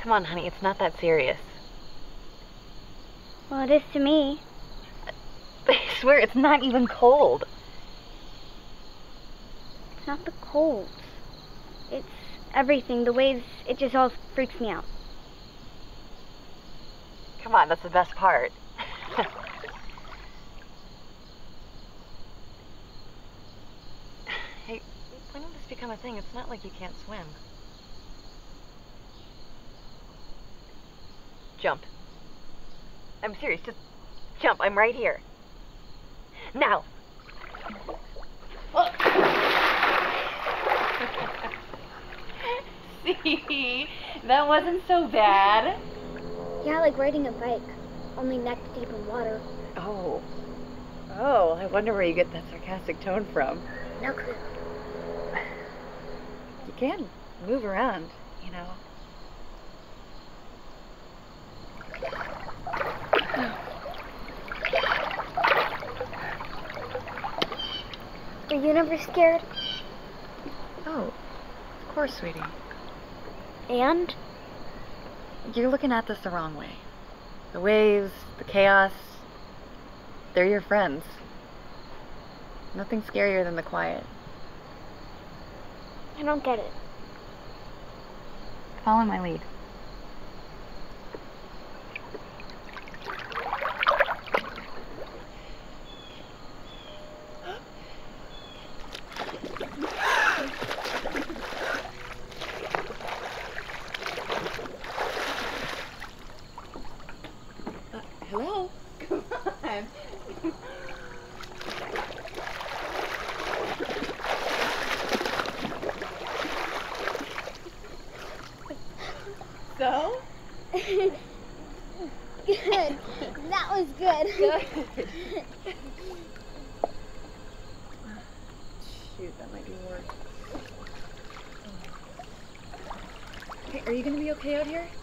Come on, honey, it's not that serious. Well, it is to me. I swear, it's not even cold. It's not the cold. It's everything. The waves, it just all freaks me out. Come on, that's the best part. Hey, when did this become a thing? It's not like you can't swim. Jump. I'm serious, just jump. I'm right here. Now! Oh. See? That wasn't so bad. Yeah, like riding a bike, only neck deep in water. Oh. Oh, I wonder where you get that sarcastic tone from. No clue. You can move around, you know. Are you never scared? Oh, of course, sweetie. And? You're looking at this the wrong way. The waves, the chaos, they're your friends. Nothing scarier than the quiet. I don't get it. Follow my lead. Hello? Come on. So? Good. That was good. Good. Shoot, that might be worse. Hey, are you gonna be okay out here?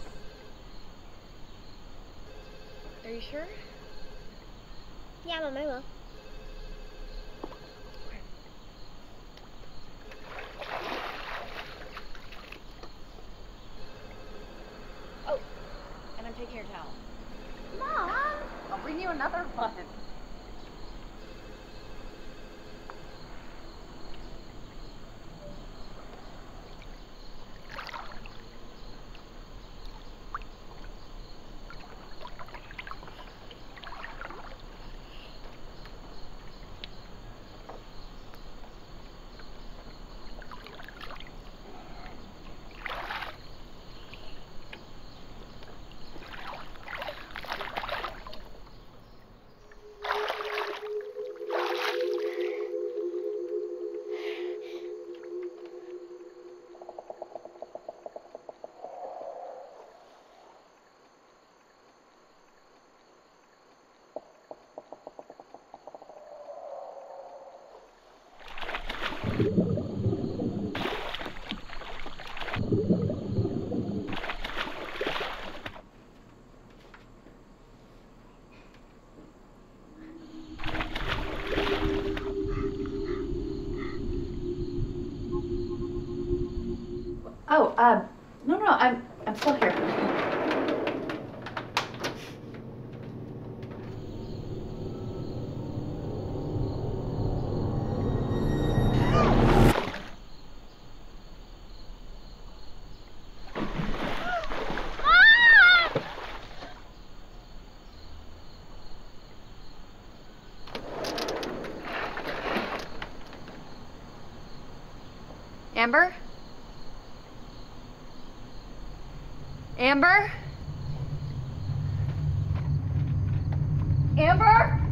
Are you sure? Yeah, Mom, I will. Oh, and I'm taking your towel. Mom! I'll bring you another one. Oh, no, I'm still here. Amber? Amber? Amber?